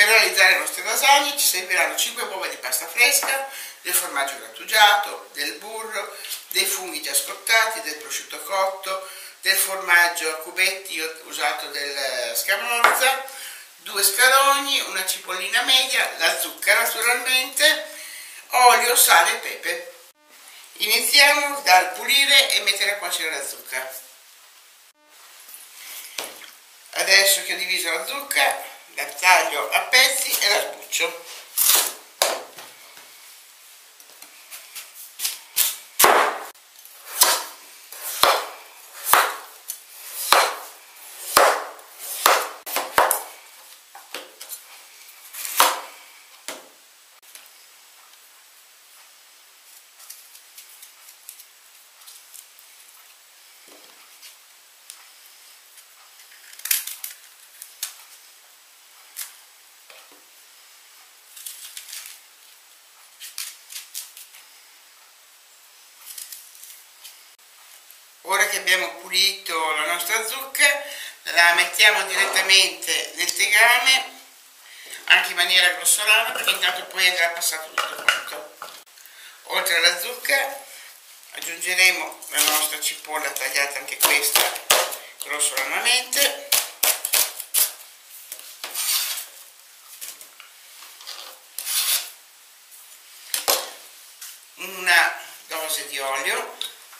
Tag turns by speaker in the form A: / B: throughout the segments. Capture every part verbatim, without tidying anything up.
A: Per realizzare le nostre lasagne ci serviranno cinque uova di pasta fresca, del formaggio grattugiato, del burro, dei funghi già scottati, del prosciutto cotto, del formaggio a cubetti, io ho usato del scamorza, due scalogni, una cipollina media, la zucca naturalmente, olio, sale e pepe. Iniziamo dal pulire e mettere a cuocere la zucca. Adesso che ho diviso la zucca, la taglio a pezzi e la sbuccio. Ora che abbiamo pulito la nostra zucca, la mettiamo direttamente nel tegame, anche in maniera grossolana, perché intanto poi andrà passato tutto quanto. Oltre alla zucca aggiungeremo la nostra cipolla tagliata, anche questa grossolanamente, una dose di olio,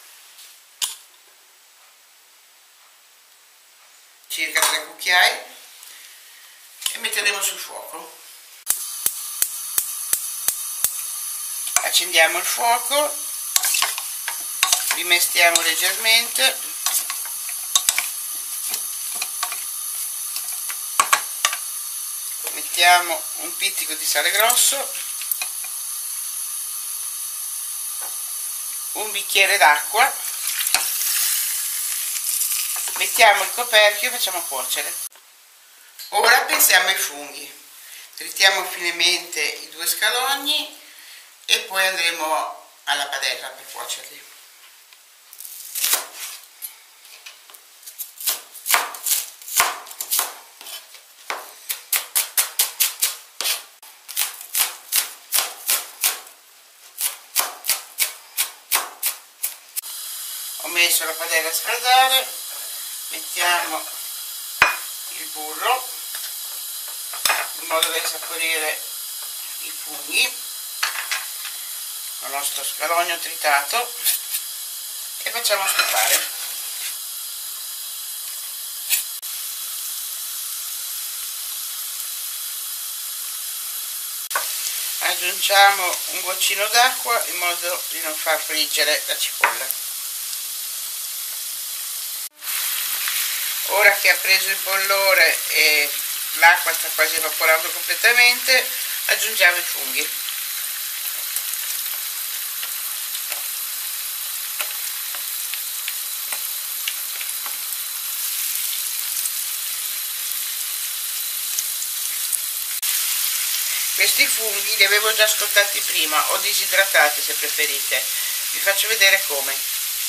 A: circa tre cucchiai, e metteremo sul fuoco. Accendiamo il fuoco, rimestiamo leggermente, mettiamo un pizzico di sale grosso, un bicchiere d'acqua, mettiamo il coperchio e facciamo cuocere. Ora pensiamo ai funghi. Trittiamo finemente i due scalogni e poi andremo alla padella per cuocerli. Ho messo la padella a scaldare, mettiamo il burro in modo da insaporire i funghi, il nostro scalogno tritato, e facciamo stufare. Aggiungiamo un goccino d'acqua in modo di non far friggere la cipolla. Ora che ha preso il bollore e l'acqua sta quasi evaporando completamente, aggiungiamo i funghi. Questi funghi li avevo già scottati prima, o disidratati se preferite. Vi faccio vedere come.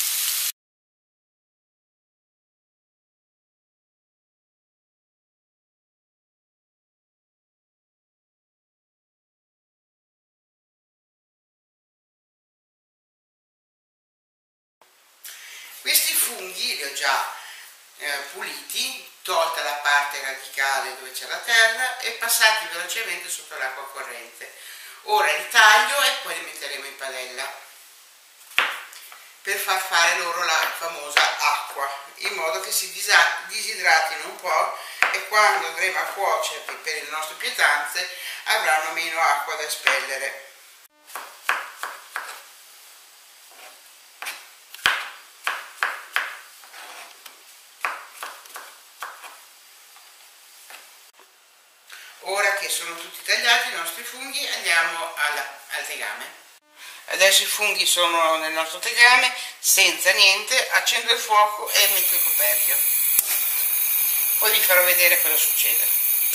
A: Questi funghi li ho già eh, puliti, tolta la parte radicale dove c'è la terra e passati velocemente sotto l'acqua corrente. Ora li taglio e poi li metteremo in padella per far fare loro la famosa acqua, in modo che si disidratino un po' e quando andremo a cuocerli per le nostre pietanze avranno meno acqua da espellere. Ora che sono tutti tagliati i nostri funghi, andiamo alla, al tegame. Adesso i funghi sono nel nostro tegame, senza niente, accendo il fuoco e metto il coperchio. Poi vi farò vedere cosa succede.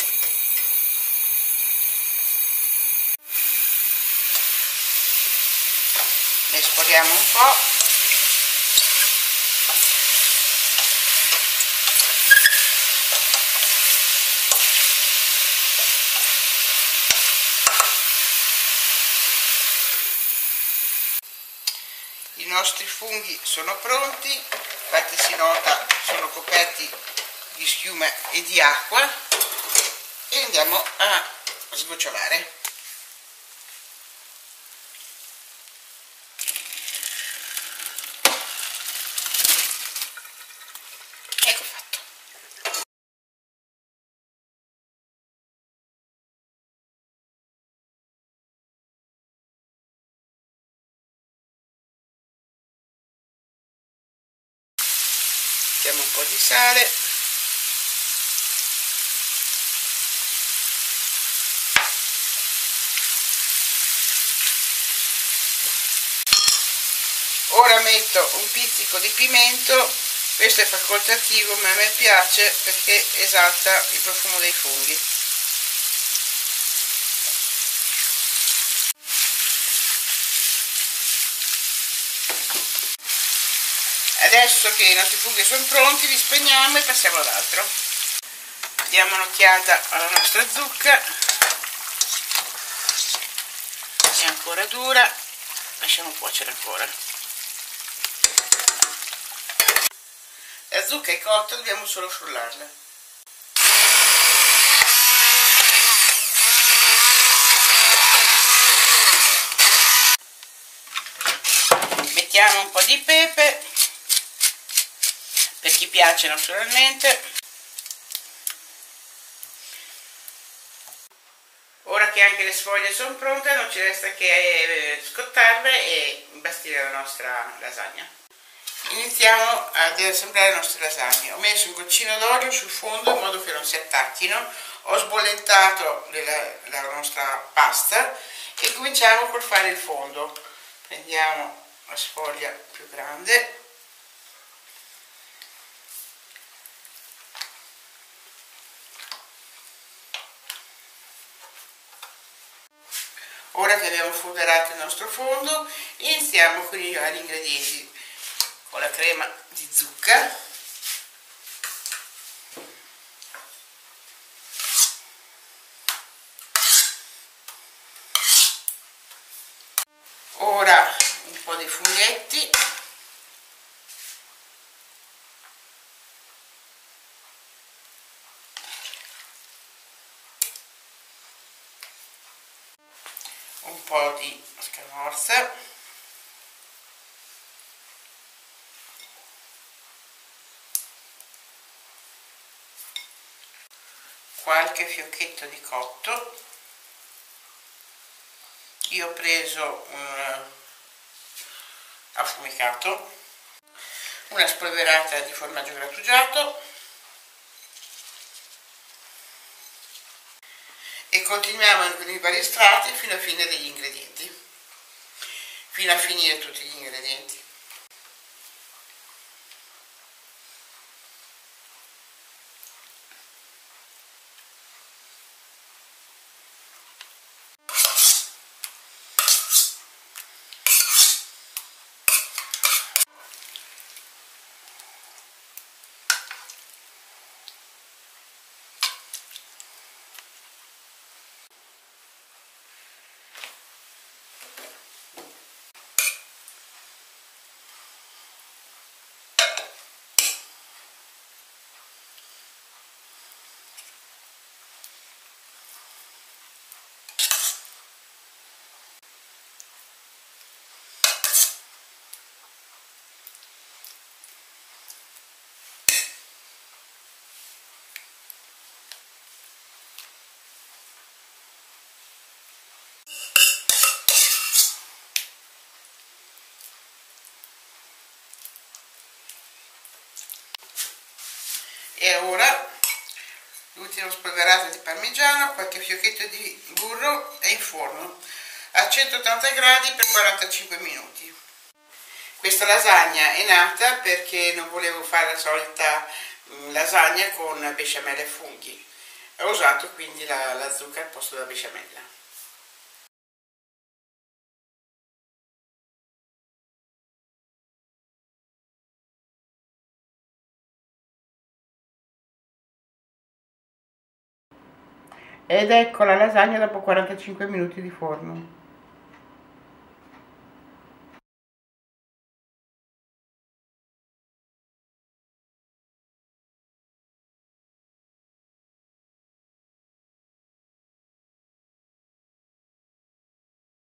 A: Mescoliamo un po'. nostri funghi sono pronti, infatti si nota sono coperti di schiuma e di acqua, e andiamo a sgocciolare. Ecco fatto. Mettiamo un po' di sale. Ora metto un pizzico di pimento, questo è facoltativo ma a me piace perché esalta il profumo dei funghi. Adesso che i nostri funghi sono pronti li spegniamo e passiamo ad altro. Diamo un'occhiata alla nostra zucca, è ancora dura, lasciamo cuocere ancora. La zucca è cotta, dobbiamo solo frullarla. Mettiamo un po' di pepe, per chi piace naturalmente. Ora che anche le sfoglie sono pronte non ci resta che scottarle e imbastire la nostra lasagna. Iniziamo ad assemblare le nostre lasagne. Ho messo un goccino d'olio sul fondo in modo che non si attacchino, ho sbollentato la, la nostra pasta e cominciamo col fare il fondo. Prendiamo la sfoglia più grande, ora che abbiamo foderato il nostro fondo iniziamo con i vari ingredienti. Con la crema di zucca, ora un po' di funghetti, un po' di scamorza, qualche fiocchetto di cotto. Io ho preso un affumicato, una spolverata di formaggio grattugiato e continuiamo con i vari strati fino alla fine degli ingredienti, fino a finire tutti gli ingredienti. E ora l'ultimo spolverato di parmigiano, qualche fiocchetto di burro e in forno a centottanta gradi per quarantacinque minuti. Questa lasagna è nata perché non volevo fare la solita lasagna con besciamella e funghi. Ho usato quindi la, la zucca al posto della besciamella. Ed ecco la lasagna dopo quarantacinque minuti di forno.